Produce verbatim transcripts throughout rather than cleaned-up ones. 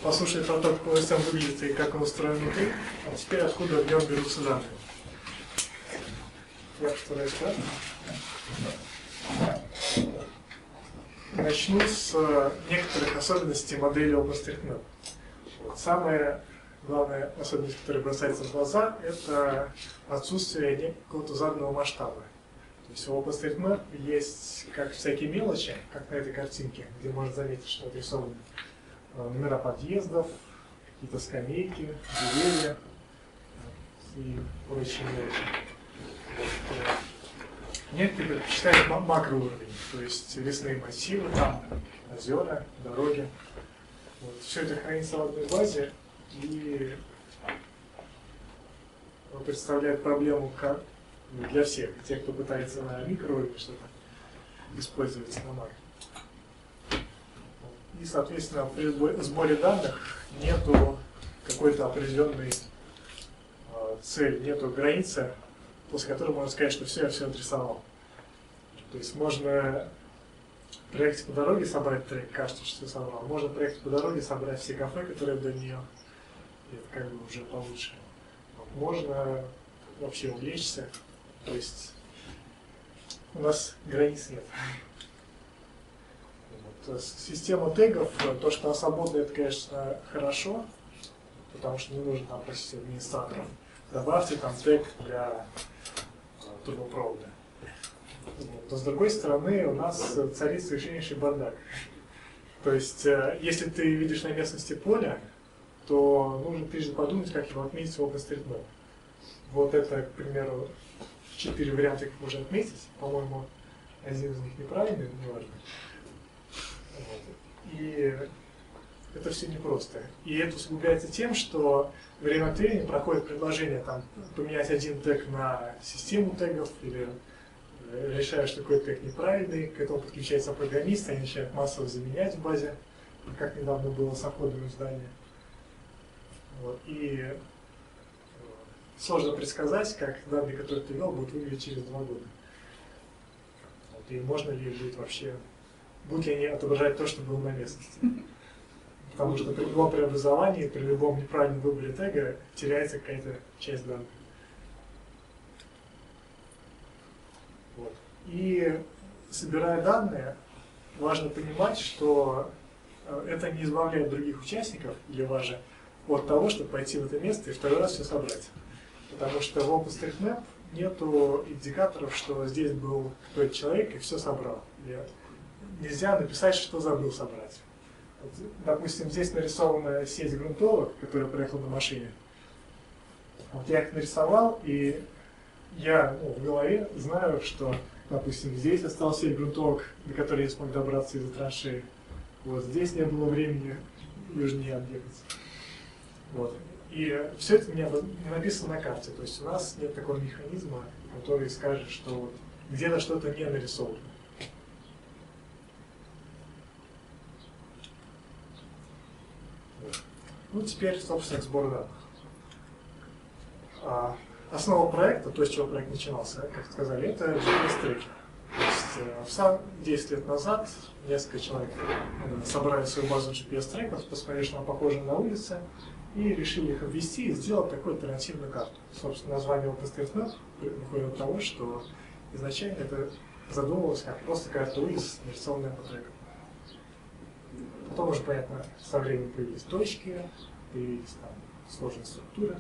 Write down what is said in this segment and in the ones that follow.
послушали про то, как о эс эм выглядит и как он устроен внутри, а теперь откуда в нем берутся данные. Я постараюсь так. Начну с некоторых особенностей модели OpenStreetMap. Вот. Самая главная особенность, которая бросается в глаза, это отсутствие какого-то заданного масштаба. То есть у OpenStreetMap есть как всякие мелочи, как на этой картинке, где можно заметить, что отрисованы номера подъездов, какие-то скамейки, деревья и прочие мелочи. Некоторые предпочитают макроуровень, то есть лесные массивы, там озера, дороги. Вот. Все это хранится в одной базе и представляет проблему как для всех, тех, кто пытается на микроуровне что-то использовать на макро. И, соответственно, при сборе данных нету какой-то определенной э, цели, нету границы, после которой можно сказать, что все, я все отрисовал. То есть можно проехать по дороге, собрать трек, кажется, что все собрал. Можно проехать по дороге, собрать все кафе, которые вдоль нее. Это как бы уже получше. Можно вообще увлечься. То есть у нас границ нет. Вот. Система тегов, то, что она свободная, это, конечно, хорошо, потому что не нужно там просить администраторов. Добавьте там тег для трубопровода. Вот. Но с другой стороны, у нас царит совершеннейший бардак. То есть, если ты видишь на местности поле, то нужно прежде подумать, как его отметить в OpenStreetMap. Вот это, к примеру, четыре варианта, как можно отметить. По-моему, один из них неправильный, но не важно. Вот. И это все непросто. И это усугубляется тем, что время от времени проходит предложение там, поменять один тег на систему тегов, или решаешь, что какой-то тег неправильный, к этому подключается программист, они начинают массово заменять в базе, как недавно было с обходом здания. Вот. И сложно предсказать, как данные, которые ты ввел, будут выглядеть через два года. Вот. И можно ли будет вообще, будут ли они отображать то, что было на местности. Потому что при любом преобразовании, при любом неправильном выборе тега теряется какая-то часть данных. Вот. И собирая данные, важно понимать, что это не избавляет других участников или важно от того, чтобы пойти в это место и второй раз все собрать. Потому что в OpenStreetMap нету индикаторов, что здесь был какой-то человек и все собрал. И нельзя написать, что забыл собрать. Вот, допустим, здесь нарисована сеть грунтовок, которая проехала на машине. Вот я их нарисовал, и я ну, в голове знаю, что, допустим, здесь осталась сеть грунтовок, до которой я смог добраться из-за траншеи. Вот здесь не было времени южнее объехать. Вот. И все это у меня не написано на карте. То есть у нас нет такого механизма, который скажет, что вот где-то что-то не нарисовано. Вот. Ну, теперь, собственно, к сбору данных. А, основа проекта, то, с чего проект начинался, как сказали, это джи пи эс-треки. То есть в сам десять лет назад несколько человек собрали свою базу джи пи эс-треков, посмотрели, что она похожа на улицы, и решили их обвести и сделать такую альтернативную карту. Собственно, название OpenStreetMap выходит от того, что изначально это задумывалось как просто карта улиц, нарисованная по трекам. Потом уже, понятно, со временем появились точки, появились там сложные структуры.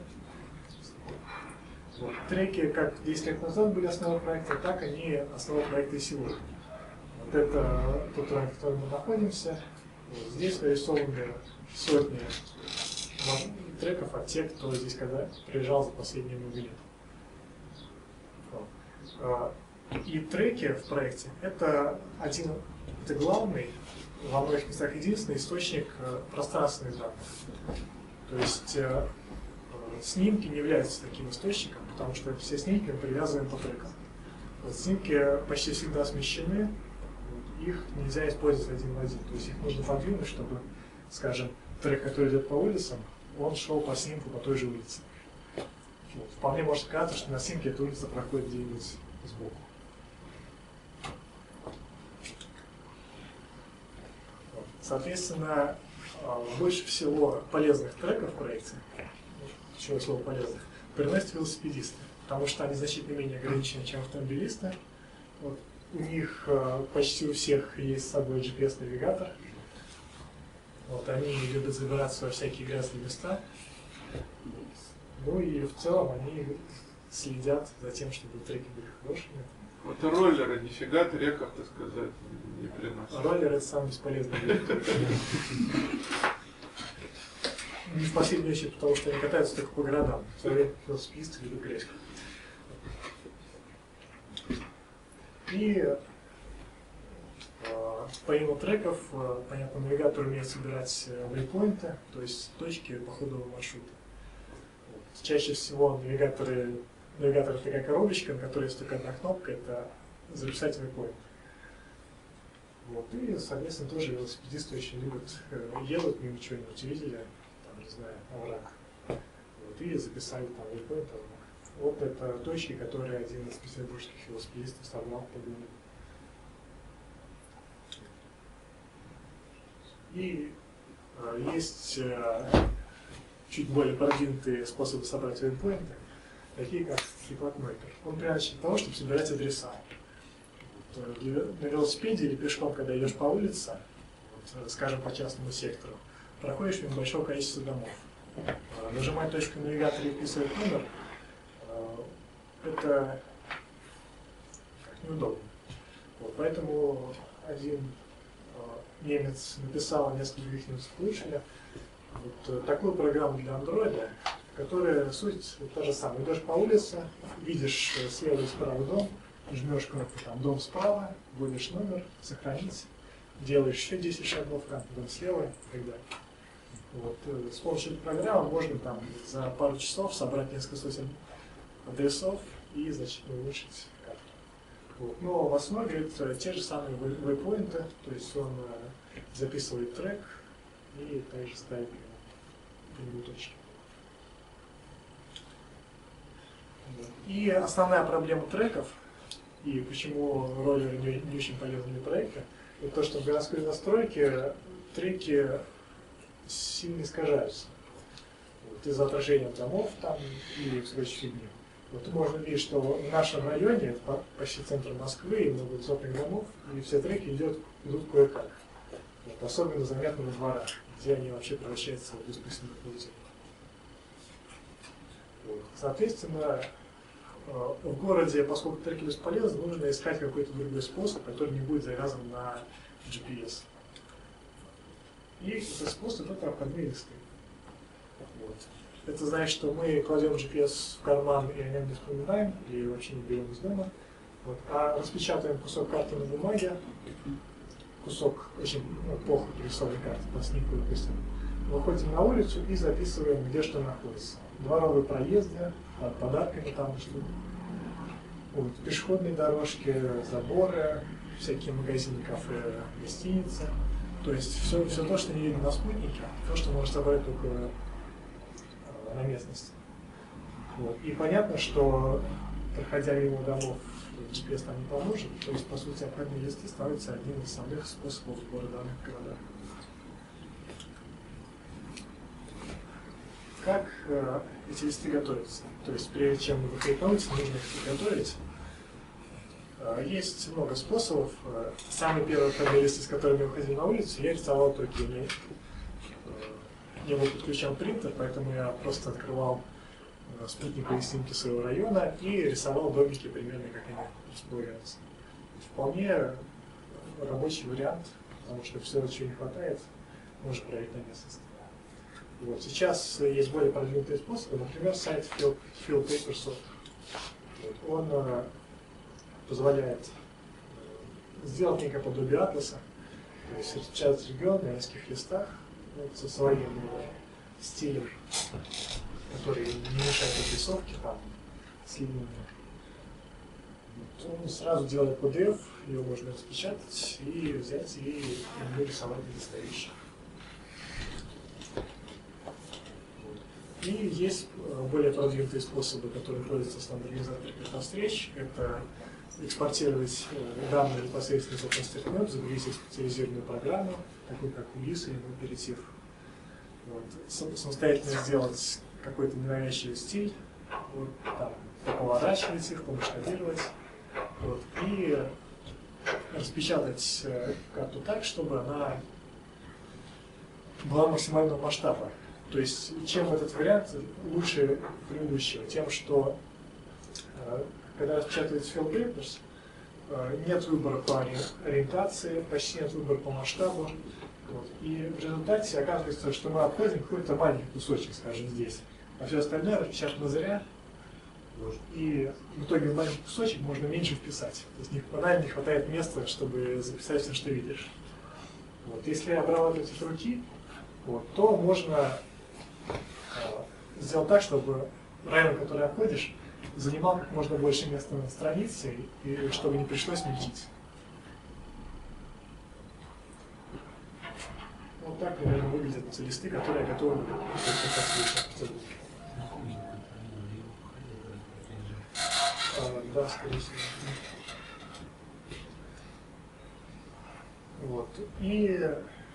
Вот. Треки, как десять лет назад были основой проекта, так они основа проекта и сегодня. Вот это тот район, в котором мы находимся. Вот. Здесь нарисованы сотни треков от тех, кто здесь когда приезжал за последние много лет. Вот. И треки в проекте это один, это главный, во многих местах единственный источник пространственных данных. То есть снимки не являются таким источником, потому что все снимки мы привязываем по трекам. Вот снимки почти всегда смещены, их нельзя использовать один в один. То есть их нужно подвинуть, чтобы, скажем, трек, который идет по улицам, он шел по снимку по той же улице. Вот. Вполне может казаться, что на снимке эта улица проходит где-нибудь сбоку. Вот. Соответственно, больше всего полезных треков в проекте, почему слово полезных, приносят велосипедисты, потому что они значительно менее ограничены, чем автомобилисты. Вот. У них э, почти у всех есть с собой джи пи эс-навигатор. Вот, они любят забираться во всякие грязные места. Ну и в целом они следят за тем, чтобы треки были хорошими. Вот роллеры нифига треков, так сказать, не приносят. Роллеры — это самый бесполезный вид. Не в последнюю очередь, потому что они катаются только по городам. В то время велосипедисты любят грязь. И э, помимо треков, э, понятно, навигатор умеет собирать вейпоинты, то есть точки по ходу маршрута. Вот. Чаще всего навигаторы, навигатор — это такая коробочка, на которой есть только одна кнопка, это записать вейпоинт. Вот. И, соответственно, тоже велосипедисты очень любят, э, едут мимо чего-нибудь, видели, там, не знаю, овраг, вот, и записали там вейпоинт. Вот это точки, которые один из петербургских велосипедистов собрал по городу. И э, есть э, чуть более продвинутые способы собрать вейпоинты, такие как флипмейкер. Он принадлежит для того, чтобы собирать адреса. Вот, э, на велосипеде или пешком, когда идешь по улице, вот, э, скажем, по частному сектору, проходишь мимо большого количества домов. Э, нажимая точку навигатора и вписывать номер, это как неудобно. Вот, поэтому один э, немец написал несколько других немцев улучшили вот, э, такую программу для андроида, которая суть вот, та же самая. Идешь по улице, видишь э, слева и справа дом, жмешь кнопку там «Дом справа», вводишь номер, сохранить, делаешь еще десять шагов, там дом слева и так далее. Вот, э, с помощью этой программы можно там за пару часов собрать несколько сотен адресов и значительно улучшить карту. Вот. Но в основе это те же самые вейпоинты, то есть он э, записывает трек и также ставит по нему точки. Вот. И основная проблема треков, и почему роллеры не, не очень полезны для проекта, это то, что в городской настройке треки сильно искажаются. Вот, из-за отражения домов там и в прочей фигни. Вот можно видеть, что в нашем районе, это почти центр Москвы, и много высотных домов, и все треки идут, идут кое-как. Вот, особенно заметно во дворах, где они вообще превращаются в искусственных людей. Вот. Соответственно, в городе, поскольку треки бесполезны, нужно искать какой-то другой способ, который не будет завязан на джи пи эс. И этот способ — это обходные листы. Вот. Это значит, что мы кладем джи пи эс в карман и о нем не вспоминаем, или вообще не берем из дома, вот, а распечатаем кусок карты на бумаге, кусок очень ну, плохо прорисованной карты, по снимку, допустим. Выходим на улицу и записываем, где что находится. Дворовые проезды, под подарками там что-то. Вот, пешеходные дорожки, заборы, всякие магазины, кафе, гостиницы. То есть все, все то, что не видно на спутнике, то, что можно собрать только э, на местности. Вот. И понятно, что проходя мимо домов, джи пи эс там не поможет. То есть, по сути, обходные листы становятся одним из основных способов сбора данных в городах. Как э, эти листы готовятся? То есть, прежде чем выходить на улицу, нужно их готовить. Э, есть много способов. Э, самый первый обходные листы, с которыми я выходил на улицу, я рисовал только не, э, не был подключен принтер, поэтому я просто открывал э, спутниковые снимки своего района и рисовал домики примерно, как они располагаются. Вполне рабочий вариант, потому что все, чего не хватает, можно проверить на местности. Вот. Сейчас есть более продвинутые способы, например, сайт FieldPaperSoft. Вот. Он э, позволяет э, сделать некое подобие атласа, то есть распечатать регион на нескольких листах вот, со своим э, стилем, который не мешает отрисовке, там, с линиями. Вот. Он сразу делает пи ди эф, его можно распечатать и взять и нарисовать настоящий. И есть более продвинутые способы, которые вводятся в стандартизатор встреч. Это экспортировать данные непосредственно из OpenStreetMap, загрузить специализированную программу, такую как ю ай эс или Imperative, Вот, самостоятельно сделать какой-то ненавязчивый стиль, вот, там, поворачивать их, помасштабировать, вот, и распечатать карту так, чтобы она была максимального масштаба. То есть, чем этот вариант лучше предыдущего? Тем, что когда распечатывается field papers, нет выбора по ориентации, почти нет выбора по масштабу. Вот. И в результате оказывается, что мы обходим какой-то маленький кусочек, скажем, здесь. А все остальное распечатано зря. И в итоге в маленький кусочек можно меньше вписать. То есть банально не хватает места, чтобы записать все, что видишь. Вот. Если обрабатывать от руки, вот, то можно э, сделать так, чтобы район, который обходишь, занимал как можно больше места на странице, и, и чтобы не пришлось мельчить. Вот так примерно выглядят листы, которые я готовы послушать. А, да, скорее всего. Вот. И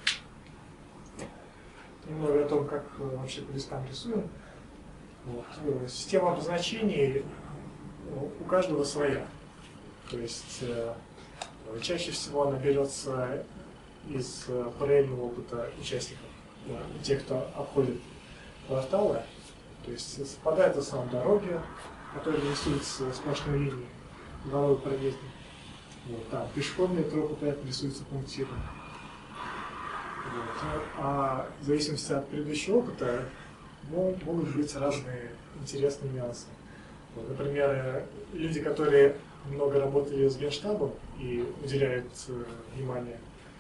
немного о том, как вообще по листам рисуем. Вот. Система обозначений у каждого своя. То есть э, чаще всего она берется из параллельного опыта участников, да, тех, кто обходит кварталы. То есть совпадает в основном дороги, которые рисуются сплошной линией, дорогой проездом. Вот, там пешеходные тропы поэтому рисуются пунктиром. Вот. А в зависимости от предыдущего опыта могут быть разные интересные нюансы. Вот, например, люди, которые много работали с Генштабом и уделяют э, внимание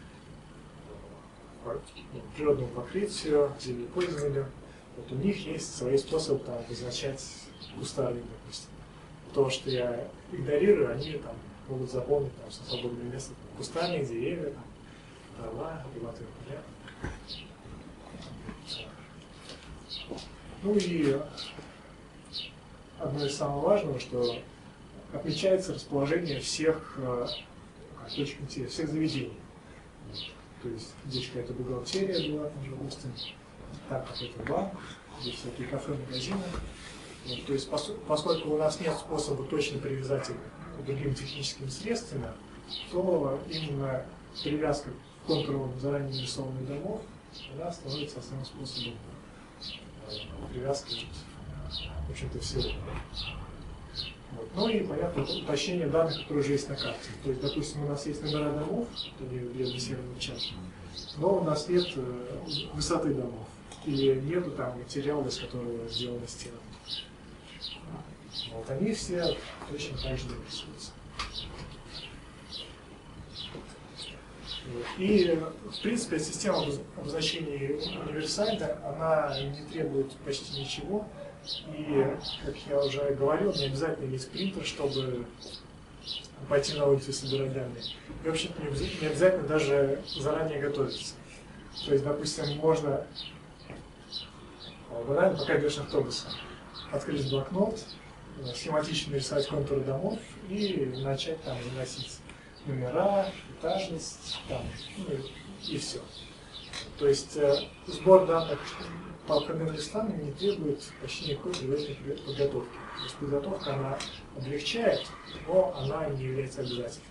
э, природному покрытию, землепользованию, вот у них есть свои способы там, обозначать кустарник, допустим. То, что я игнорирую, они там, могут заполнить там, свободное место. Кустарник, деревья, там, трава, приватные поля. Ну и одно из самого важного, что отмечается расположение всех э, точек интереса, всех заведений. То есть здесь какая-то бухгалтерия была, там, допустим, там какой-то банк, здесь всякие кафе, магазины. Вот, то есть поскольку у нас нет способа точно привязать их к другим техническим средствами, то именно привязка к контурам заранее нарисованных домов она становится основным способом привязки, в общем-то, всего. Вот. Ну и, понятно, уточнение данных, которые уже есть на карте. То есть, допустим, у нас есть номера домов, они в левом части, но у нас нет э, высоты домов. Или нету там материала, из которого сделаны стены. Вот они все точно так же рисуются. И, в принципе, система обозначений универсальная, она не требует почти ничего. И, как я уже говорил, не обязательно иметь принтер, чтобы пойти на улицу и собирать данные. И вообще-то не обязательно даже заранее готовиться. То есть, допустим, можно банально, пока идешь автобусом, открыть блокнот, схематично нарисовать контуры домов и начать там заносить номера, этажность, там, ну, и, и все. То есть э, сбор данных по обходным листам не требует почти никакой предварительной подготовки. То есть подготовка она облегчает, но она не является обязательной.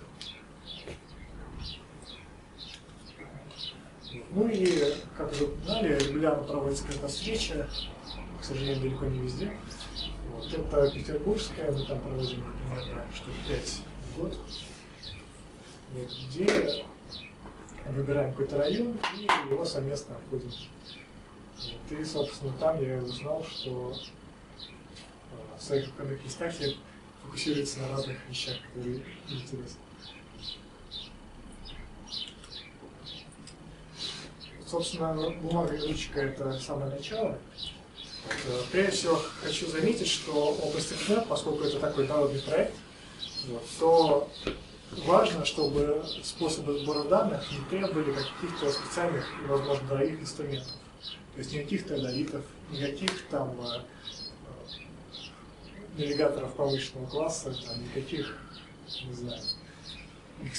Ну и, как уже упоминали, регулярно проводится какая-то встреча, к сожалению, далеко не везде. Вот. Это петербургская, мы там проводим примерно штук пять в год, вот, где выбираем какой-то район и его совместно обходим. Вот. И, собственно, там я узнал, что в своих обходных листах я фокусируюсь на разных вещах, которые интересны. Собственно, бумага и ручка – это самое начало. Прежде всего, хочу заметить, что OpenStreetMap, поскольку это такой народный проект, вот, то важно, чтобы способы сбора данных не требовали каких-то специальных и, возможно, дорогих инструментов. То есть никаких теодолитов, никаких там э, навигаторов повышенного класса, там, никаких, не знаю,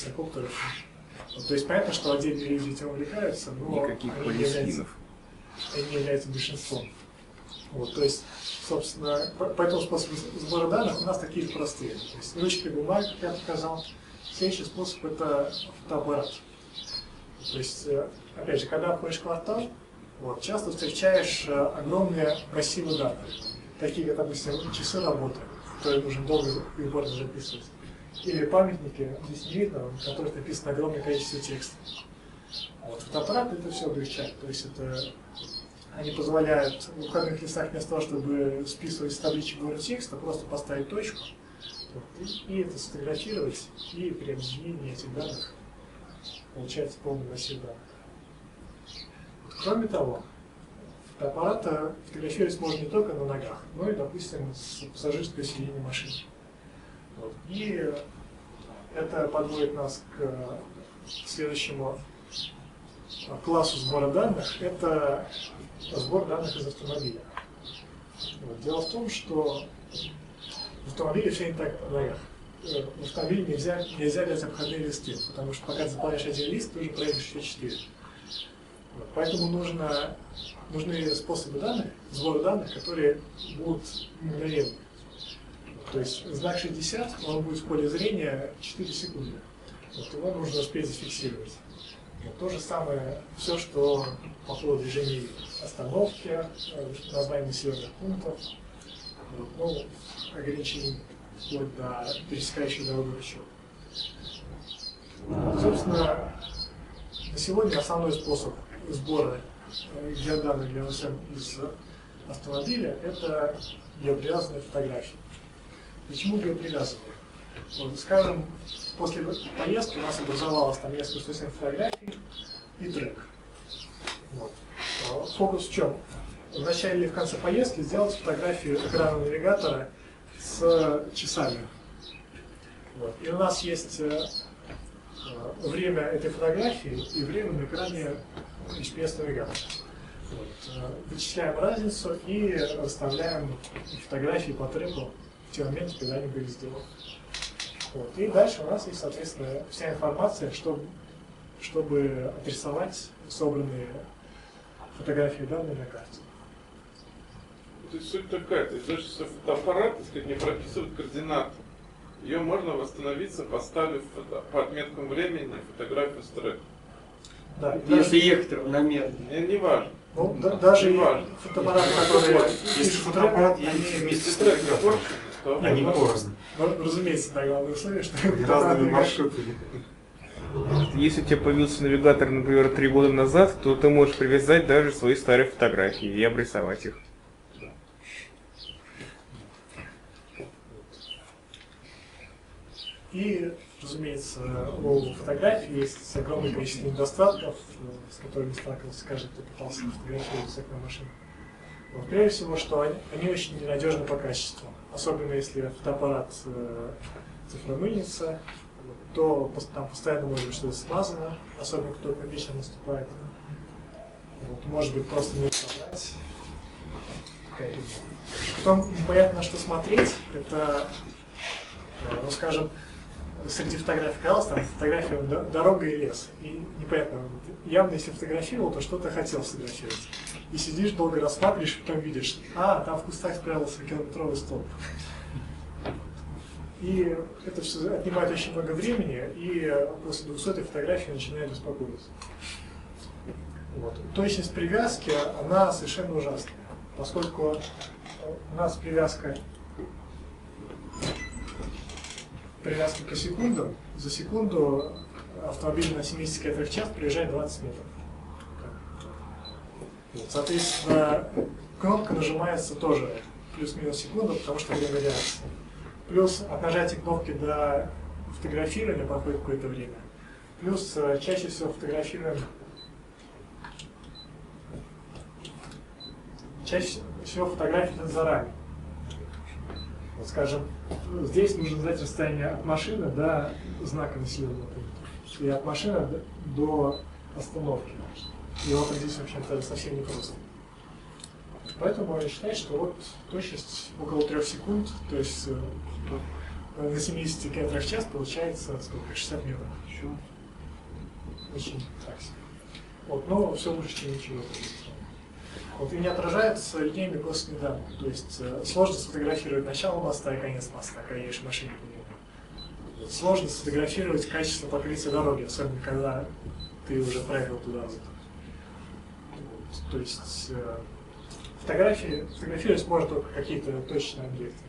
гексакоптеров. Вот, то есть понятно, что отдельные люди этим увлекаются, но... Никаких полисфинов. они являются большинством. Вот, то есть, собственно, по, по этому способу сбора данных у нас такие простые. То есть ручка и бумага, как я показал. Следующий способ – это фотоаппарат. То есть, опять же, когда входишь в квартал, вот, часто встречаешь огромные массивы данных, такие как, допустим, часы работы, которые нужно долго и упорно записывать. Или памятники, здесь не видно, в которых написано огромное количество текста. Вот, фотоаппарат это все облегчает. То есть это они позволяют в выходных листах вместо того, чтобы списывать с табличек город текста, просто поставить точку вот, и, и это сфотографировать, и при объединении этих данных получается полный массив данных. Вот, кроме того, фотоаппарат фотографировать можно не только на ногах, но и, допустим, с пассажирской сиденья машины. Вот. И это подводит нас к следующему классу сбора данных. Это сбор данных из автомобиля. Вот. Дело в том, что в автомобиле все не так на ногах. В автомобиле нельзя, нельзя взять обходные листы, потому что пока ты заполняешь один лист, ты уже проедешь еще четыре. Вот. Поэтому нужно, нужны способы данных, сбора данных, которые будут мгновенными. То есть знак шестьдесят, он будет в поле зрения четыре секунды. Вот его нужно успеть зафиксировать. Вот то же самое, все, что по ходу движения остановки, название населенных пунктов, вот, ну, ограничений вплоть до пересекающих дорогу расчет. Собственно, на сегодня основной способ сбора геоданных для эн эс эм из автомобиля – это геопривязанные фотографии. Почему геопривязанные? Вот, скажем, после поездки у нас образовалось там несколько сотен фотографий и трек. Вот. Фокус в чем? В начале или в конце поездки сделать фотографию экрана навигатора с часами. Вот. И у нас есть э, время этой фотографии и время на экране эйч пи эс-навигатора. Вот. Э, вычисляем разницу и расставляем фотографии по треку в те моменты, когда они были сделаны. Вот. И дальше у нас есть, соответственно, вся информация, чтобы, чтобы отрисовать собранные фотографии данные на карте. То есть суть такая, то есть даже если фотоаппарат, так сказать, не прописывает координаты, ее можно восстановиться, поставив фото, по отметкам времени фотографию с трека. Да, если даже, ехать равномерно. Не, не важно. Ну, да, даже не важно. Фотоаппарат, который... Если фотоаппарат едет вместе с треком, то они порознь. Разумеется, да, главное условие, что... Разными маршрутами. Если у тебя появился навигатор, например, три года назад, то ты можешь привязать даже свои старые фотографии и обрисовать их. И, разумеется, у фотографий есть огромное количество недостатков, с которыми сталкивался каждый, кто пытался фотографировать с окна машины. Вот, прежде всего, что они, они очень ненадежны по качеству. Особенно если фотоаппарат э, цифромыльница, то там постоянно может быть что-то смазано, особенно кто только вечером наступает. Вот, может быть просто не собрать. Потом непонятно, на что смотреть. Это, ну скажем, среди фотографий казалось, там фотография дорога и лес. И непонятно, явно если фотографировал, то что-то хотел сфотографировать. И сидишь, долго рассматриваешь, потом видишь, а, там в кустах спрятался километровый столб. И это все отнимает очень много времени, и после двухсотой фотографии начинает беспокоить. Вот. Точность привязки, она совершенно ужасная, поскольку у нас привязка привязка по секундам, за секунду автомобиль на семьдесят километров в час проезжает двадцать метров. Вот. Соответственно, кнопка нажимается тоже плюс-минус секунду, потому что время реакции. Плюс от нажатия кнопки до фотографирования проходит какое-то время. Плюс чаще всего фотографируем чаще всего фотографии идут заранее. Вот, скажем, здесь нужно знать расстояние от машины до знака населенного пункта. И от машины до остановки. И вот здесь, в общем-то, совсем непросто. Поэтому я считаю, что вот точность около трех секунд, то есть на семидесяти километрах в час получается сколько? шестьдесят метров. Еще очень так себе. Вот, но все лучше, чем ничего. Вот, и не отражаются линейными косвенными данными. То есть э, сложно сфотографировать начало моста и конец моста, когда едешь в машине по нему. Вот, сложно сфотографировать качество покрытия дороги, особенно когда ты уже проехал ту дорогу. Вот, то есть э, фотографии, фотографировать можно только какие-то точные объекты.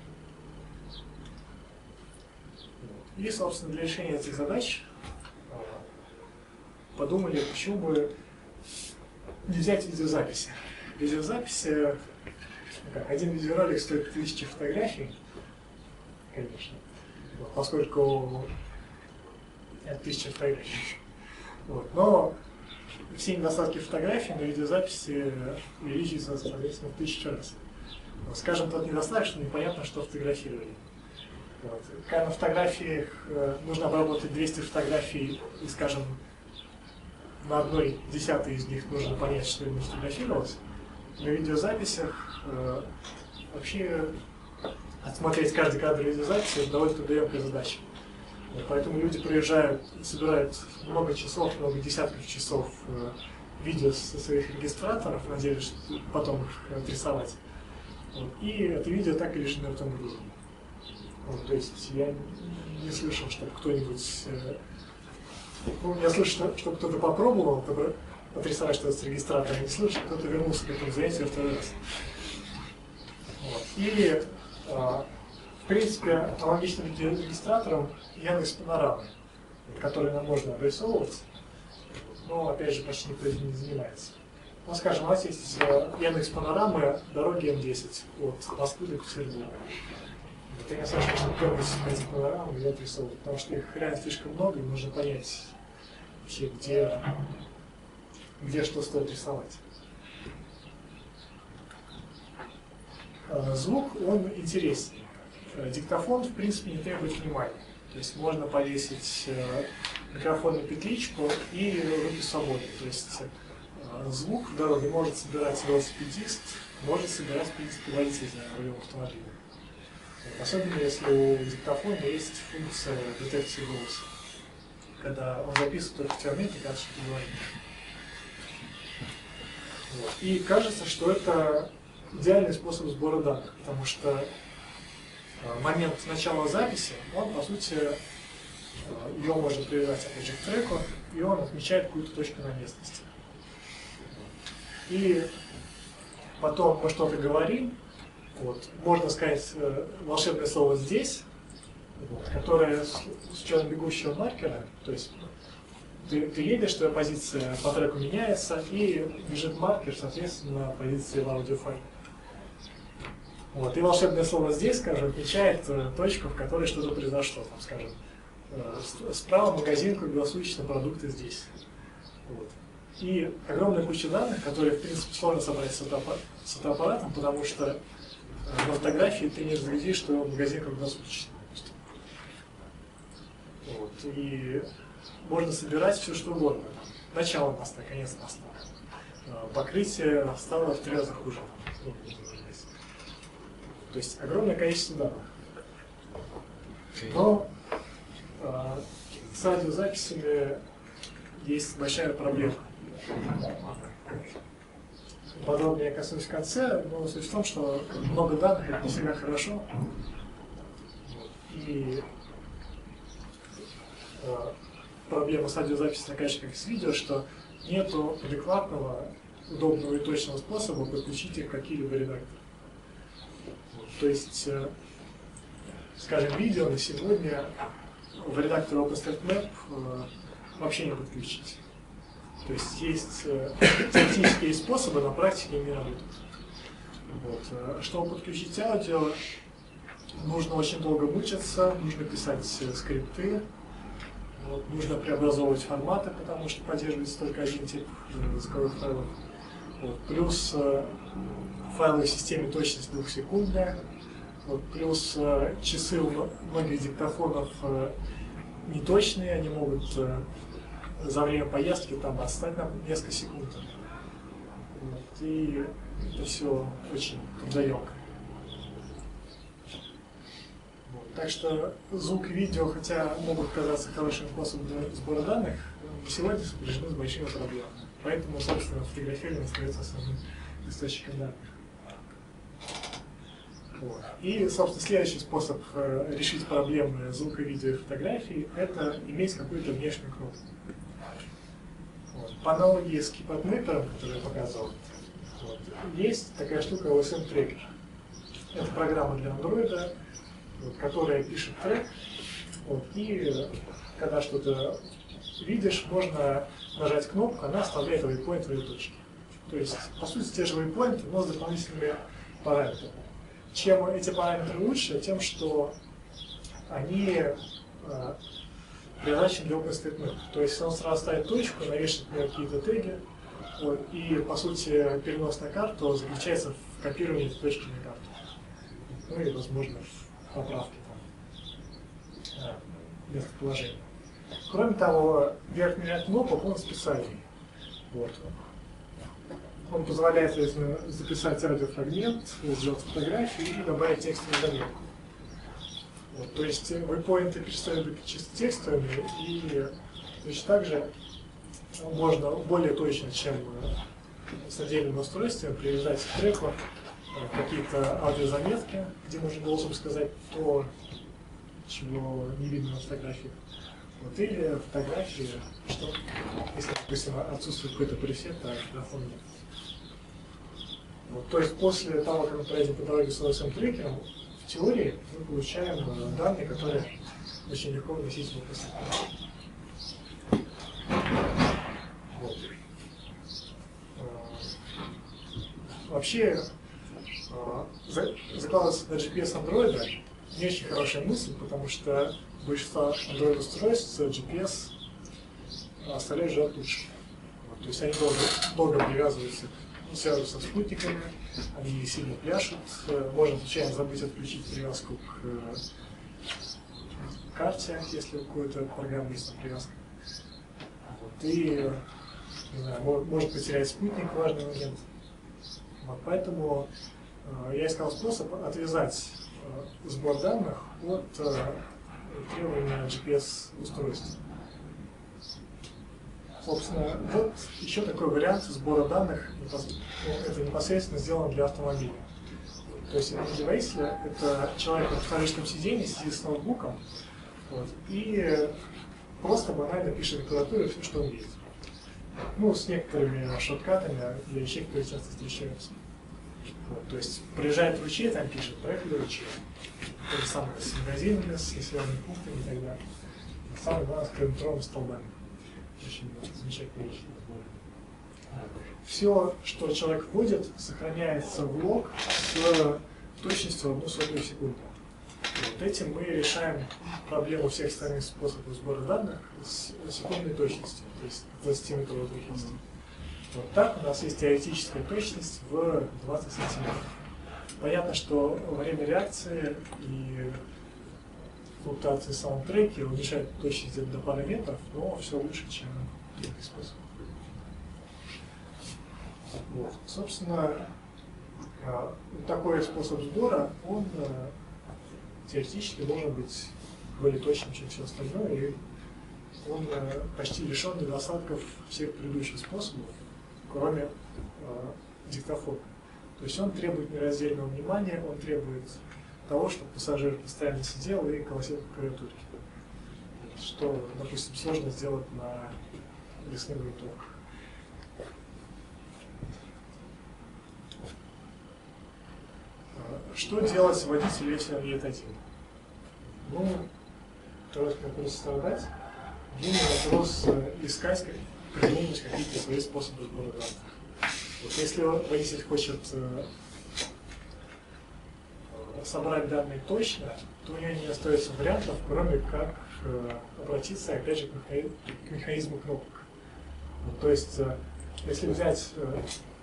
И, собственно, для решения этих задач э, подумали, почему бы не взять видеозаписи. Видеозаписи, как, один видеоролик стоит тысячи фотографий, конечно, вот, поскольку это тысяча фотографий. Вот, но все недостатки фотографий на видеозаписи увеличиваются, соответственно, в тысячу раз. Вот, скажем, тот недостаток, что непонятно, что фотографировали. Вот. Когда на фотографиях э, нужно обработать двести фотографий, и, скажем, на одной десятой из них нужно понять, что именно фотографировалось, на видеозаписях э, вообще отсмотреть каждый кадр видеозаписи — это довольно трудоемкая задача. Вот, поэтому люди приезжают, собирают много часов, много десятков часов э, видео со своих регистраторов, надеясь потом их отрисовать. Вот, и это видео так и лежит на мертвом грузом. Вот, то есть я не слышал, чтобы кто-нибудь... Э, ну, я слышу, что, что кто-то попробовал отрисовать что-то с регистратором, не слышу, что кто-то вернулся к этому занятию второй раз. Вот. И, э, в принципе, аналогичным регистратором Яндекс Панорамы, который нам можно обрисовывать, но, опять же, почти никто этим не занимается. Ну, скажем, у нас есть Яндекс Панорамы дороги М десять от Москвы до Петербурга. Это не слышно, что кто-нибудь эти панорамы ее отрисовывает, потому что их реально слишком много, и нужно понять вообще, где, где что стоит рисовать. Звук, он интереснее. Диктофон, в принципе, не требует внимания. То есть можно повесить микрофон на петличку и руки свободны. То есть звук в дороге может собирать велосипедист, может собирать, в принципе, водитель за рулем автомобиля. Особенно если у диктофона есть функция детекции голоса, когда он записывает только те моменты, когда что-то говорит. Вот. И кажется, что это идеальный способ сбора данных, потому что момент начала записи, он, по сути, ее можно привязать опять же к треку, и он отмечает какую-то точку на местности. И потом мы что-то говорим, вот, можно сказать э, волшебное слово «здесь», вот, которое с, с учетом бегущего маркера, то есть ты, ты едешь, твоя позиция по треку меняется, и бежит маркер, соответственно, позиции в аудиофайле. Вот, и волшебное слово «здесь», скажем, отмечает э, точку, в которой что-то произошло. Там, скажем, э, справа магазин круглосуточно продукты здесь. Вот. И огромная куча данных, которые, в принципе, сложно собрать с фотоаппаратом, потому что на фотографии ты не разглядишь, что магазин круглосуточный. Вот. И можно собирать все, что угодно. Начало моста, конец моста. Покрытие стало в три раза хуже. То есть огромное количество данных. Но а, с радиозаписями есть большая проблема. Подробнее я коснусь в конце, но суть в том, что много данных — это не всегда хорошо. И э, проблема с радиозаписью такая же, как и с видео, что нет адекватного, удобного и точного способа подключить их к какие-либо редакторы. То есть, э, скажем, видео на сегодня в редакторе OpenStreetMap э, вообще не подключить. То есть есть э, теоретические способы, на практике не работают. Вот. Э, чтобы подключить аудио, нужно очень долго мучиться, нужно писать э, скрипты, вот, нужно преобразовывать форматы, потому что поддерживается только один тип э, звуковых файлов. Вот. Плюс э, файлы в системе точность двухсекундная, вот. Плюс э, часы у многих диктофонов э, неточные, они могут э, за время поездки там отстать на несколько секунд. Вот. И это все очень трудоемко. Вот. Так что звук и видео, хотя могут казаться хорошим способом для сбора данных, сегодня сопряжены с большими проблемами. Поэтому, собственно, фотографирование остается основным источником данных. Вот. И, собственно, следующий способ э, решить проблемы звука, видео и фотографий – это иметь какую-то внешнюю кнопку. Вот. По аналогии с KeyPadMapper, который я показывал, вот, есть такая штука о эс эм Tracker. Это программа для Android, вот, которая пишет трек, вот, и когда что-то видишь, можно нажать кнопку, она оставляет waypoint в точке. То есть, по сути, те же waypoint, но с дополнительными параметрами. Чем эти параметры лучше, тем, что они э, предназначены для OpenStreetMap. То есть он сразу ставит точку, навешивает на какие-то теги, вот, и, по сути, перенос на карту заключается в копировании этой точки на карту. Ну и, возможно, в поправке там, э, местоположения. Кроме того, верхний ряд кнопок, он специальный. Вот. Он позволяет, соответственно, записать аудиофрагмент, сделать фотографию и добавить текстовую заметку. Вот, то есть waypoinты перестают быть чисто текстовыми, и точно так же можно более точно, чем с отдельным устройством, привязать к треку какие-то аудиозаметки, где можно голосом сказать то, чего не видно на фотографии. Вот, или фотографии, что, если, допустим, отсутствует какой-то пресет, а микрофон нет. Вот, то есть после того, как мы проедем по дороге с о эс эм трекером, в теории мы получаем данные, которые очень легко вносить в OpenStreetMap. Вот. Вообще, закладываться на джи пи эс Android не очень хорошая мысль, потому что большинство Android-устройств джи пи эс оставляют желать лучше. Вот, то есть они долго, долго привязываются к сервисам со спутниками, они сильно пляшут, можно случайно забыть отключить привязку к карте, если у какой-то программы есть привязка. Вот, и не знаю, может потерять спутник в важный момент. Вот, поэтому э, я искал способ отвязать э, сбор данных от э, требования джи пи эс-устройств. Собственно, вот еще такой вариант сбора данных, это непосредственно сделано для автомобиля. То есть это не водителя, это человек на пассажирском сиденье сидит с ноутбуком, вот, и просто банально пишет на клавиатуре все, что он видит. Ну, с некоторыми шорткатами для вещей, которые часто встречаются. Вот, то есть проезжает ручей, там пишет, проехали ручей. То же самое с магазинами, с населенными пунктами и так далее. Самое главное, с километровыми столбами. Очень замечательная вещь. Все, что человек вводит, сохраняется в лог с точностью в одну сотую секунды. Вот этим мы решаем проблему всех остальных способов сбора данных с секундной точностью, то есть двадцатиметровой точности. Вот так у нас есть теоретическая точность в двадцать сантиметров. Понятно, что во время реакции и флуктуации саундтреки уменьшает точность где-то до пары метров, но все лучше, чем другой способ. Вот. Собственно, такой способ сбора, он теоретически должен быть более точным, чем все остальное, и он почти лишен недостатков всех предыдущих способов, кроме э, диктофона. То есть он требует нераздельного внимания, он требует того, чтобы пассажир постоянно сидел и колосил по клавиатуре. Что, допустим, сложно сделать на лесных грунтовках. Что делать водителю, если он едет один? Ну, второй вопрос страдать. Длинный вопрос искать, придумать какие-то свои способы сбора данных. Вот если водитель хочет э, собрать данные точно, то у него не остается вариантов, кроме как э, обратиться, опять же, к, механи к механизму кнопок. Вот, то есть, э, если взять э,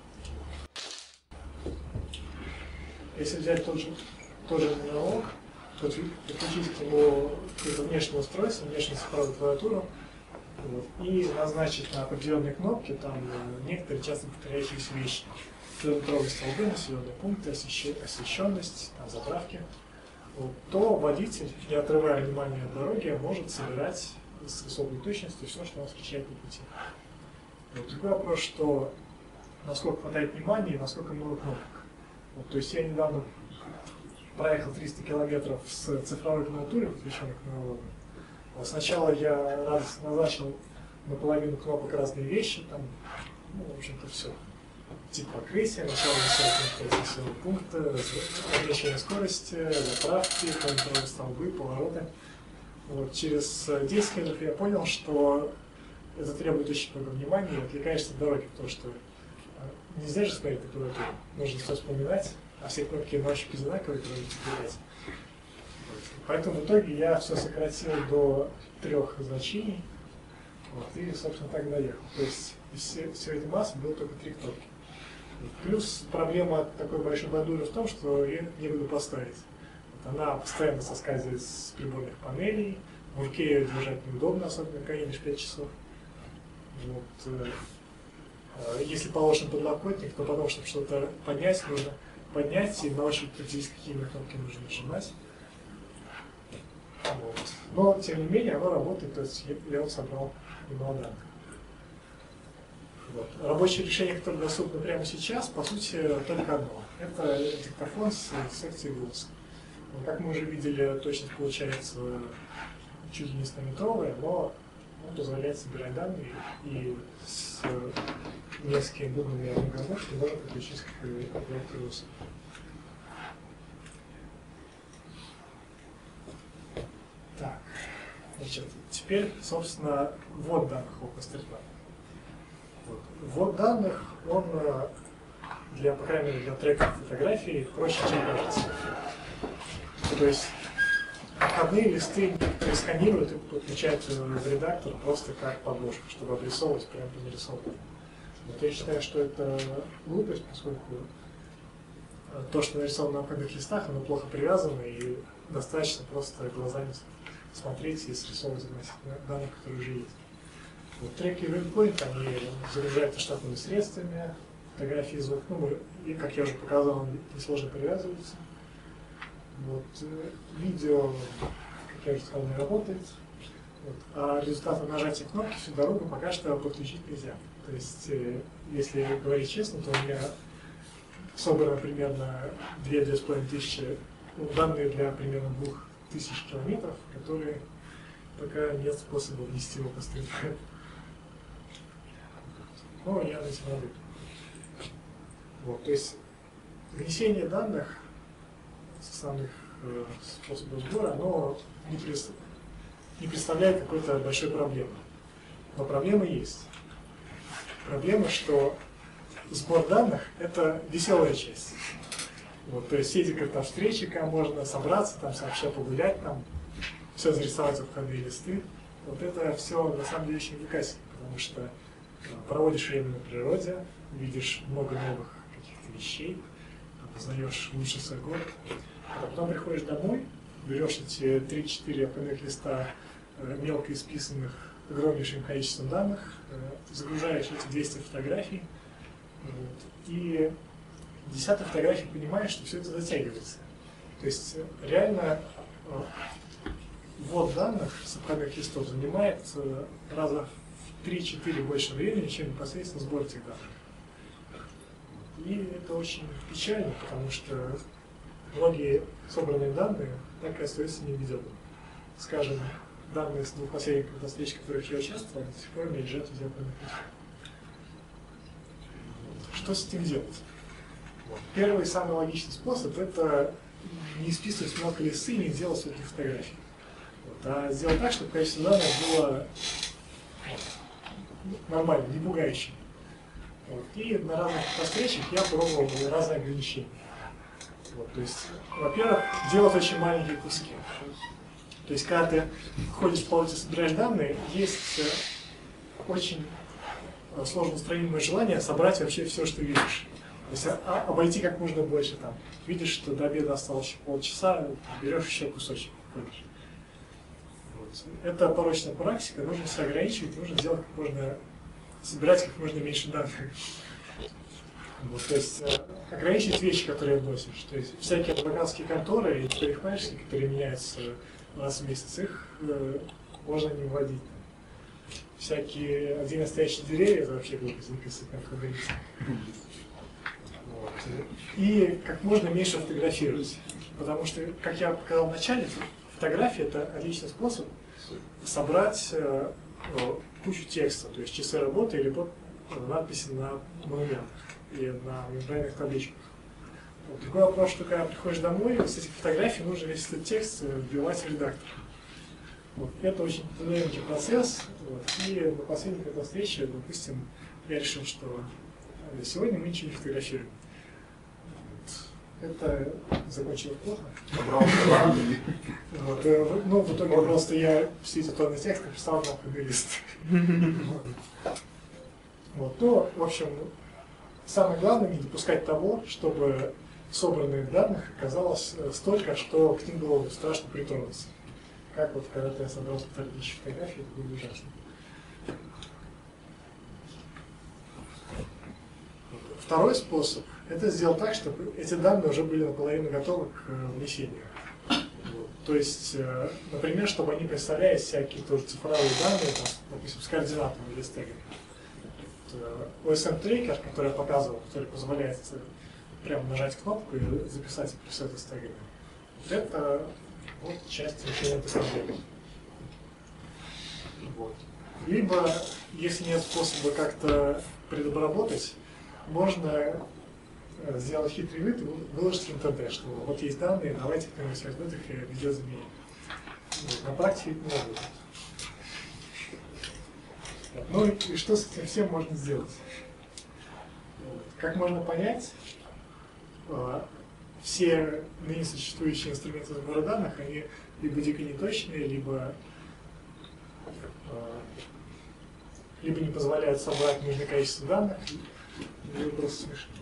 если взять тот же, тот же монолог, то подключить к нему какое-то внешнее устройство, внешнюю цифровую клавиатуру, вот, и назначить на определенные кнопки там некоторые часто повторяющиеся вещи. Километровые столбы, населенные пункты, освещенность, там, заправки. Вот, то водитель, не отрывая внимания от дороги, может собирать с высокой точностью все, что он встречает по пути. Вот. Другой вопрос, что насколько хватает внимания и насколько много кнопок. Вот, то есть я недавно проехал триста километров с цифровой клавиатурой, подключенной к аналогу. Вот сначала я раз назначил наполовину кнопок разные вещи, там, ну, в общем-то, все. Тип покрытия, начало населенного пункта, ограничение скорости, заправки, контроль столбы, повороты. Вот, через десять километров я понял, что это требует очень много внимания и отвлекаешься от дороги, потому что нельзя же смотреть на клавиатуру, нужно все вспоминать, а все кнопки на ощупь одинаковые, которые выбирать. Поэтому в итоге я все сократил до трех значений, вот, и, собственно, так доехал. То есть из всей, всей этой массы было только три кнопки. Плюс проблема такой большой бандуры в том, что ее некуда поставить. Вот она постоянно соскальзывает с приборных панелей, в руке ее держать неудобно, особенно когда едешь пять часов. Вот, э, если положен подлокотник, то потом, чтобы что-то поднять, нужно поднять и на ощупь определить, какие кнопки нужно нажимать. Вот. Но, тем не менее, оно работает, то есть я вот собрал немало данных. Вот. Рабочее решение, которое доступно прямо сейчас, по сути, только одно. Это диктофон с секцией голоса. Вот, как мы уже видели, точность получается чуть ли не стометровая, но он позволяет собирать данные и с несколькими буквами одноголосия можно подключить к клавиатуре. Так, значит, теперь, собственно, ввод данных в OpenStreetMap. Вот. Ввод данных, он для, по крайней мере, для треков фотографий проще, чем кажется. То есть входные листы сканируют и подключают в редактор просто как подложку, чтобы обрисовывать прямо по нарисовке. Вот я считаю, что это глупость, поскольку то, что нарисовано на входных листах, оно плохо привязано и достаточно просто глазами смотреть и срисовывать данных, которые уже есть. Вот треки Waypoint, они загружаются штатными средствами, фотографии и звук, ну, и, как я уже показал, несложно привязываются. Вот, видео, как я уже сказал, не работает. Вот, а результатом нажатия кнопки всю дорогу пока что подключить нельзя. То есть, если говорить честно, то у меня собрано примерно две-две с половиной тысячи, ну, данные для примерно двух тысяч километров, которые пока нет способа внести в OpenStreetMap. Но я на этим работаю. Вот, то есть внесение данных с основных э, способов сбора, оно не, пред, не представляет какой-то большой проблемы. Но проблема есть. Проблема, что сбор данных – это веселая часть. Вот, то есть все эти как-то встречи, когда можно собраться, там сообща погулять, там все зарисовать в входные листы. Вот это все на самом деле очень увлекательно, потому что проводишь время на природе, видишь много новых каких-то вещей, познаешь лучше свой город, а потом приходишь домой, берешь эти три-четыре входных листа мелко исписанных огромнейшим количеством данных, загружаешь эти двести фотографий, вот, и в десятой фотографии понимаешь, что все это затягивается. То есть реально ввод данных с входных листов занимает раза в три-четыре больше времени, чем непосредственно сбор этих данных. И это очень печально, потому что многие собранные данные так и остаются неведомыми. Скажем, данные с двух последних встреч, в которых я участвовал, до сих пор не лежат в входных листах. Что с этим делать? Первый самый логичный способ – это не списывать много листы и не делать всяких фотографий. Вот, а сделать так, чтобы количество данных было нормально, не пугающим. Вот, и на разных встречах я пробовал разные ограничения. Вот, то есть, во-первых, делать очень маленькие куски. То есть, когда ты ходишь по улице, собираешь данные, есть очень сложно устроимое желание собрать вообще все, что видишь. То есть а, обойти как можно больше там. Видишь, что до обеда осталось еще полчаса, берешь еще кусочек. Вот. Это порочная практика, нужно себя ограничивать, нужно делать как можно, собирать как можно меньше данных. Вот, то есть ограничить вещи, которые вносишь. То есть всякие адвокатские конторы и парикмахерские, которые меняются раз в месяц, их э, можно не вводить. всякие отдельно стоящие деревья, это вообще глупо записывать на входе. Вот. И как можно меньше фотографировать. Потому что, как я показал в начале, фотография – это отличный способ собрать э, кучу текста, то есть часы работы или вот, надписи на монументах и на мембранных табличках. Вот. Такой вопрос, что когда приходишь домой, с этих фотографий нужно весь этот текст вбивать в редактор. Вот. Это очень трудоемкий процесс. Вот. И на последней этой встрече, допустим, я решил, что сегодня мы ничего не фотографируем. Это закончилось плохо. Вот, ну, в итоге просто я все эти тонны текста писал на входной лист. Вот, то, в общем, самое главное не допускать того, чтобы собранных данных оказалось столько, что к ним было страшно притронуться. Как вот когда-то я собрал полторы тысячи фотографий, это было ужасно. Второй способ – это сделать так, чтобы эти данные уже были наполовину готовы к внесению. Вот. То есть, например, чтобы они представляли из себя какие-то уже цифровые данные, там, допустим, с координатами или с тегами. о эс эм-трекер, который я показывал, который позволяет прямо нажать кнопку и записать пресеты с тегами. Вот это вот часть решения этой проблемы. Вот. Либо, если нет способа как-то предобработать, можно сделать хитрый вид и выложить в интернет, что вот есть данные, давайте кто-нибудь возьмет их и видео заменим. Вот. На практике это не работает. Ну и что с этим всем можно сделать? Как можно понять, все ныне существующие инструменты сбора данных, они либо дико неточные, либо, либо не позволяют собрать нужное количество данных, либо просто смешно.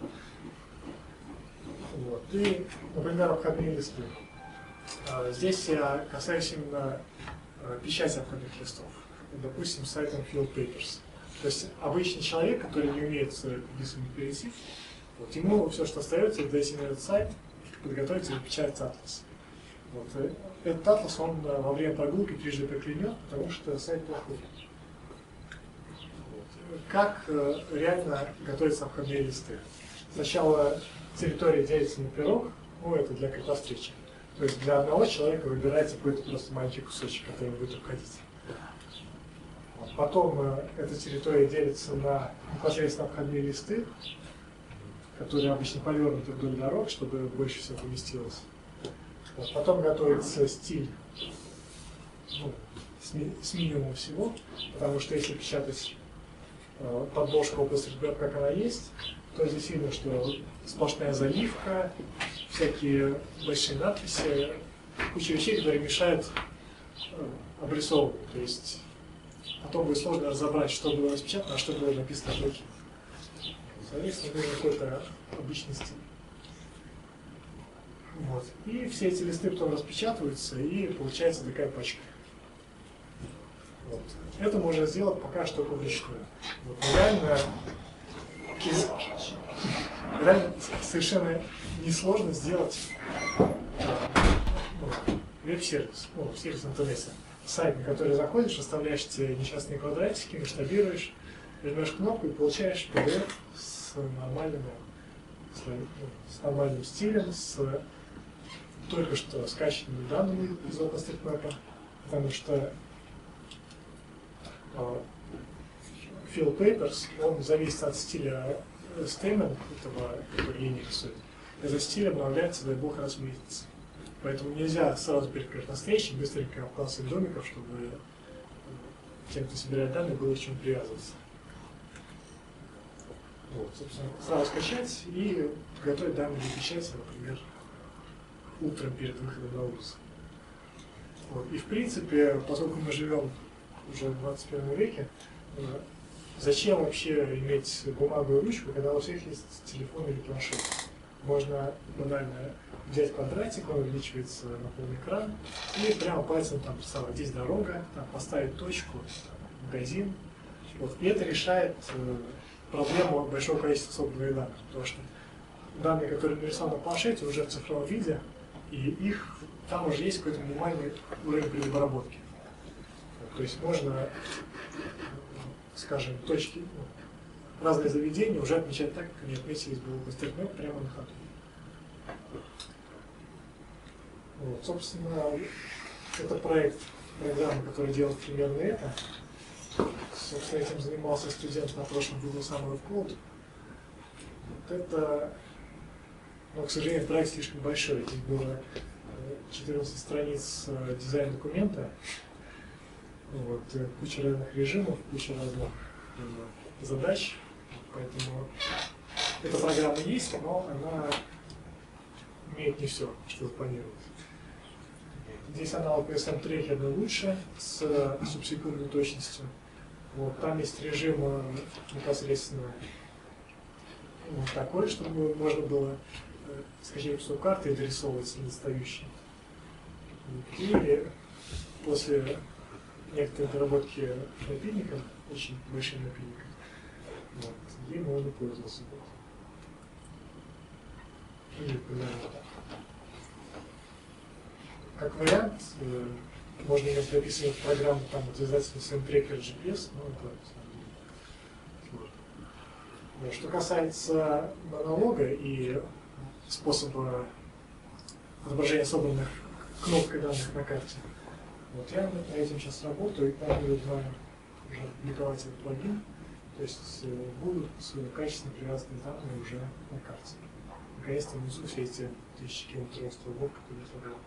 Вот. И, например, обходные листы. Здесь я касаюсь именно печати обходных листов. Допустим, сайтом Field Papers. То есть обычный человек, который не умеет быстро перейти, вот, ему все, что остается, это зайти на этот сайт, подготовиться и печатать атлас. Вот. Этот атлас он во время прогулки трижды проклянет, потому что сайт плохой. Вот. Как э, реально готовятся обходные листы? Сначала территория делится на пирог, ну это для какой-то встречи. То есть для одного человека выбирается какой-то просто маленький кусочек, который будет обходить. Потом э, эта территория делится на непосредственно обходные листы, которые обычно повернуты вдоль дорог, чтобы больше всего поместилось. Вот. Потом готовится стиль ну, с, ми с минимумом всего, потому что если печатать э, подложку OpenStreetMap, как она есть, то здесь видно, что сплошная заливка, всякие большие надписи, куча вещей, которые мешают э, обрисовывать. То есть потом будет сложно разобрать, что было распечатано, а что было написано от руки. Соответственно, нужен какой-то обычный стиль. Вот. И все эти листы потом распечатываются, и получается такая пачка. Вот. Это можно сделать пока что только вручную. Вот. Реально, реально совершенно несложно сделать ну, веб-сервис, ну, сервис в интернете. Сайт, на который заходишь, оставляешь те несчастные квадратики, масштабируешь, нажимаешь кнопку и получаешь пи ди эф с нормальным, с, ну, с нормальным стилем, с только что скачанными данными из OpenStreetMap, потому что uh, Field Papers, он зависит от стиля стеймена, этого, который линии рисует. Этот стиль обновляется, дай бог, раз в месяц. Поэтому нельзя сразу перед каждой встречей быстренько обклассовать домиков, чтобы тем, кто собирает данные, было к чему привязываться. Вот, собственно, сразу скачать и готовить данные для печати, например, утром перед выходом на улицу. Вот. И в принципе, поскольку мы живем уже в двадцать первом веке, зачем вообще иметь бумагу и ручку, когда у всех есть телефон или планшет? Можно банально взять квадратик, он увеличивается на полный экран, и прямо пальцем там представить, здесь дорога, там, поставить точку, там, магазин. Вот. И это решает э, проблему большого количества собранных данных, потому что данные, которые нарисованы на планшете, уже в цифровом виде, и их там уже есть какой-то минимальный уровень предобработки. Вот. То есть можно скажем, точки, ну, разные заведения уже отмечать так, как они отметились бы в OpenStreetMap прямо на ходу. Вот, собственно, это проект программы, который делает примерно это. Собственно, этим занимался студент на прошлом Google Summer of Code. Вот это, но, к сожалению, проект слишком большой. Здесь было четырнадцать страниц дизайн документа, вот, куча разных режимов, куча разных задач. Поэтому эта программа есть, но она имеет не все, что запланировалось. Здесь аналог эс эм трекера лучше, с субсекундной точностью. Вот, там есть режим непосредственно вот такой, чтобы можно было скачать кусок карты и дорисовывать недостающие. И после некоторой доработки напильником, очень большим напильником, вот, им можно пользоваться. И примерно так. Как вариант, э, можно иметь записывать программу, там, обязательно SendTracker джи пи эс, но это на самом деле сложно. Да, что касается монолога и способа отображения собранных кнопкой данных на карте, вот я над этим сейчас работаю и планирую уже опубликовать этот плагин, то есть э, будут качественно привязанные данные уже на карте. Наконец-то внесу все эти тысячи километров столбов, которые я собрал.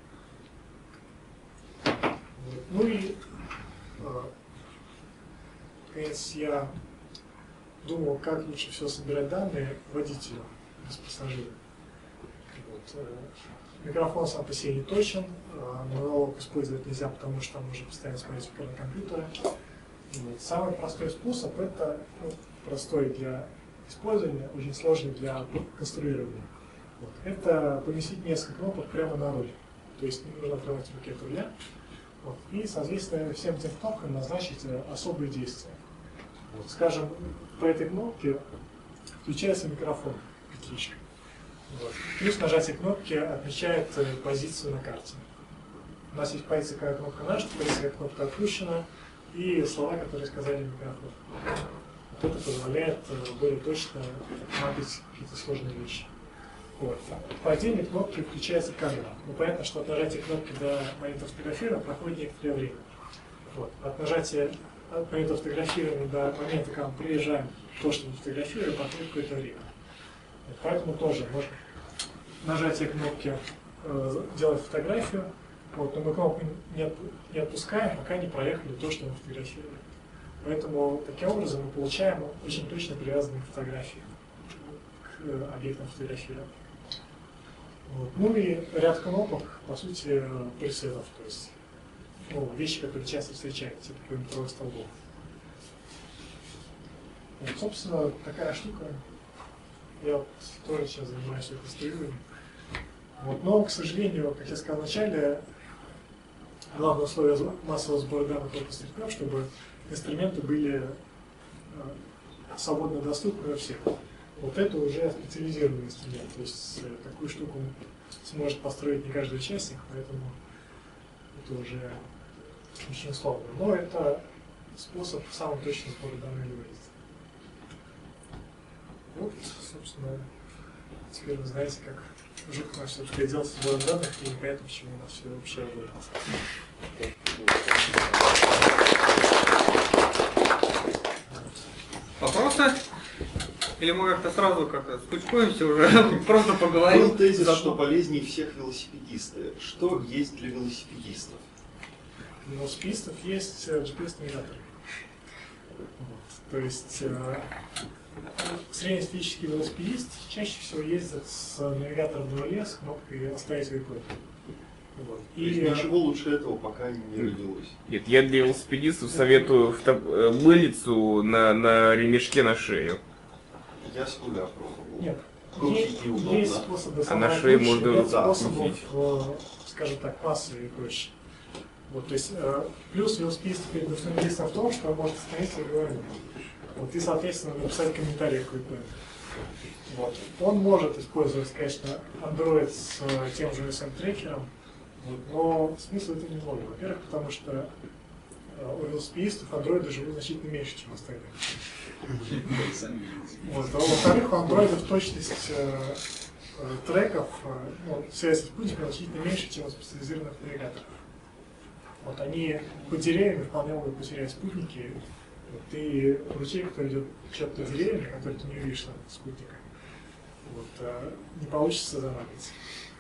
Вот. Ну и, э, наконец, я думал, как лучше всего собирать данные водителю без пассажира. Вот. Э, микрофон сам по себе не точен, э, монолог использовать нельзя, потому что там нужно постоянно смотреть в экран компьютера. Вот. Самый простой способ — это, ну, простой для использования, очень сложный для конструирования. Вот. Это поместить несколько кнопок прямо на руль. То есть не нужно отрывать руки от руля. Вот. И, соответственно, всем этим кнопкам назначить особые действия. Вот. Скажем, по этой кнопке включается микрофон, петличка. Вот. Плюс нажатие кнопки отмечает позицию на карте. У нас есть позиция, когда кнопка нажата, позиция, когда кнопка отпущена, и слова, которые сказали микрофон. Вот это позволяет более точно мапить какие-то сложные вещи. Вот. По отдельной кнопке включается камера. Ну, понятно, что от нажатия кнопки до момента фотографирования проходит некоторое время. Вот. От нажатия от момента фотографирования до момента, когда мы приезжаем, то, что мы фотографируем, проходит какое-то время. Вот. Поэтому тоже можно нажатие кнопки э, делать фотографию, вот, но мы кнопку не, от, не отпускаем, пока не проехали то, что мы фотографировали. Поэтому таким образом мы получаем очень точно привязанные фотографии к э, объектам фотографирования. Вот. Ну и ряд кнопок, по сути, пресетов, то есть, ну, вещи, которые часто встречаются, типа километровых столбов. Вот, собственно, такая штука. Я вот тоже сейчас занимаюсь ее конструированием. Вот. Но, к сожалению, как я сказал вначале, главное условие массового сбора данных OpenStreetMap, чтобы инструменты были э, свободно доступны для всех. Вот это уже специализированный инструмент, то есть такую штуку сможет построить не каждый участник, поэтому это уже очень сложно. Но это способ самого точного сбора данных говорит. Вот, собственно, теперь вы знаете, как жутко у нас все делать с сбором данных, и непонятно, почему у нас все вообще работает. Вопросы? Или мы как-то сразу как-то скучкуемся уже, просто поговорим? Был тезис, что полезнее всех велосипедисты. Что есть для велосипедистов? Для велосипедистов есть джи пи эс-навигаторы. Вот. То есть э, среднестатистический велосипедист чаще всего ездит с навигатором на руле, с кнопкой «Оставить вейпоинт». Вот. И ничего лучше этого пока не родилось. Нет, я для велосипедистов советую мылицу на, на ремешке на шею. Я с нуля пробовал. Нет, Крутить есть, неудобно. есть способы А на шее самоотключения, можно, нет да, способов, крутить. э, скажем так, массовые и проще. Вот, то есть, э, плюс велосипедист перед автомобилистом в том, что он может остановиться и говорить. Вот, и, соответственно, написать комментарий к вейпоинту. Вот. Он может использовать, конечно, Android с э, тем же эс эм трекером, вот, но смысла это немного. Во-первых, потому что у велосипедистов андроиды живут значительно меньше, чем остальные. Вот. А во-вторых, у андроидов точность э, э, треков, э, ну, связи с спутником значительно меньше, чем у специализированных навигаторов. Вот они по деревьям вполне могут потерять спутники. Вот, и ручей, который идет чет-то деревьями, который ты не увидишь на спутника, вот, э, не получится зарадоваться.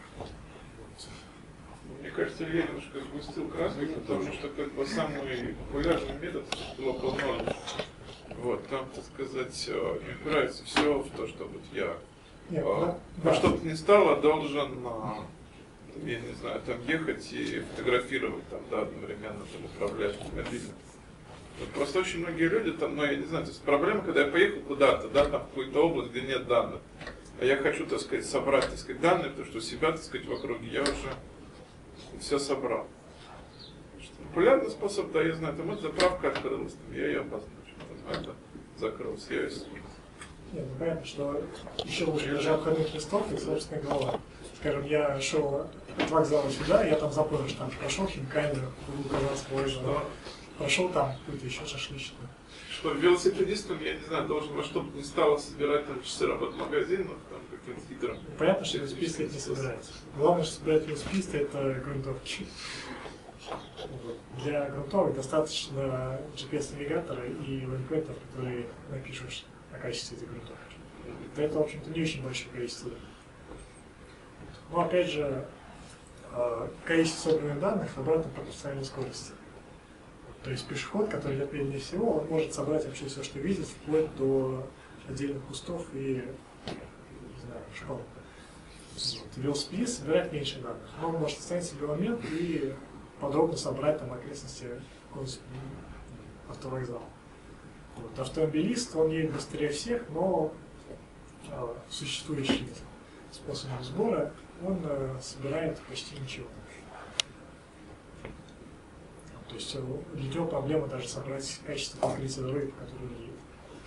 Мне кажется, Илья немножко сгустил краску, потому что как бы самый популярный метод local knowledge. Вот, там, так сказать, не упирается все в то, что вот я Нет, а, да, во да. что бы ни стало, должен, а, я не знаю, там ехать и фотографировать, там, да, одновременно там, управлять мобильным. Вот просто очень многие люди там, ну я не знаю, то есть проблема, когда я поехал куда-то, да, там в какую-то область, где нет данных, а я хочу, так сказать, собрать, так сказать, данные, потому что у себя, так сказать, в округе я уже все собрал. Популярный способ, да, я знаю, там вот заправка открылась, там, я ее обозначил, там, это закрылась, я ее сниму. Нет, ну понятно, что еще лучше даже обходных листов и собственная голова. Скажем, я шел от вокзала сюда, я там запомнил, что там прошел химкамеру, был казанского озера, прошел там какую-то еще шашлычную. Что велосипедистам, я не знаю, должен во что бы ни стало собирать там часы работы магазинов, там каким-то хитрым. Понятно, что велосипедисты это не собираются. Главное, что собирать велосипедисты, это грунтовки. Вот. Для грунтовок достаточно джи пи эс-навигатора и лэнквейтов, которые напишут о качестве этой грунтовки. Это, в общем-то, не очень большое количество данных. Но, опять же, количество собранных данных обратно пропорционально скорости. То есть пешеход, который идет медленнее всего, он может собрать вообще все, что видит, вплоть до отдельных кустов и, не знаю, школ. Вот. Велосипедист собирает меньше данных, но он может остановиться в любой момент и подробно собрать там окрестности автовокзала. Вот. Автомобилист, он едет быстрее всех, но э, существующим способом сбора он э, собирает почти ничего. То есть для него проблема даже собрать качество покрытия дороги, по которой он едет.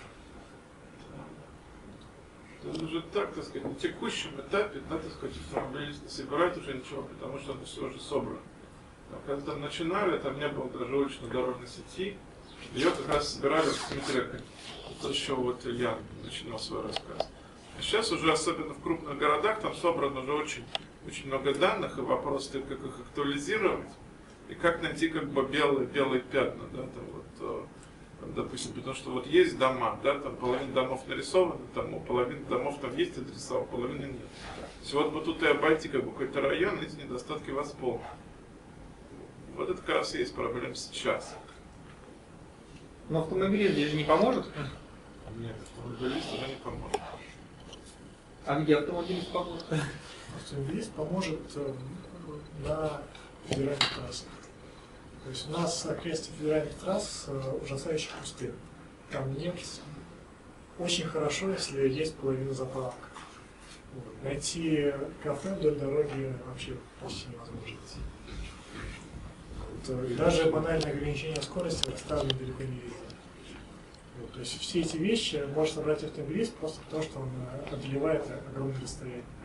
Это уже так, так сказать, на текущем этапе, да, так сказать, автомобилист не собирает уже ничего, потому что это все уже собрано. Но когда там начинали, там не было даже улично-дорожной сети, ее как раз собирали с Дмитрием. Это еще вот Илья начинал свой рассказ. А сейчас уже, особенно в крупных городах, там собрано уже очень, очень много данных, и вопрос, как их актуализировать, и как найти как бы белые, белые пятна, да, там вот, там, допустим, потому что вот есть дома, да, там половина домов нарисована, там у половины домов там есть адреса, у половины нет. То есть вот, вот тут и обойти как бы какой-то район, эти недостатки восполнены. Вот это как раз и есть проблема сейчас. Но автомобилист здесь же не поможет? Нет, автомобилист уже не поможет. А где автомобилист поможет? Автомобилист поможет э, на федеральных трассах. То есть у нас окрестности федеральных трасс э, ужасающе пустые. Там нет. Очень хорошо, если есть половина заправок. Вот. Найти кафе вдоль дороги вообще почти невозможно. Вот. И даже банальное ограничение скорости расставлено далеко не везде. Вот. То есть все эти вещи может собрать автомобилист просто потому, что он одолевает огромное расстояние.